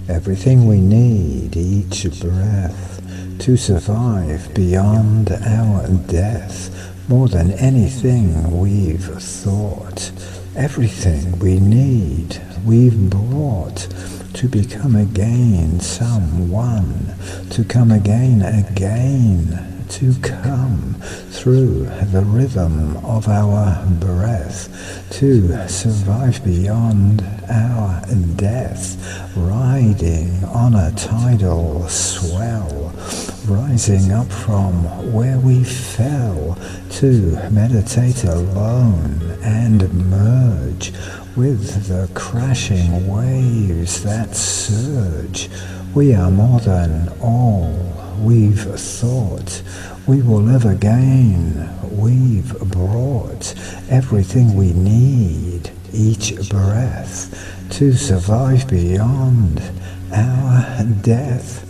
everything we need each breath to survive beyond our death, more than anything we've thought. Everything we need we've brought to become again someone, to come again, to come through the rhythm of our breath, to survive beyond our death, riding on a tidal swell, rising up from where we fell, to meditate alone and merge with the crashing waves that surge. We are more than all we've thought. We will live again. We've brought everything we need each breath to survive beyond our death.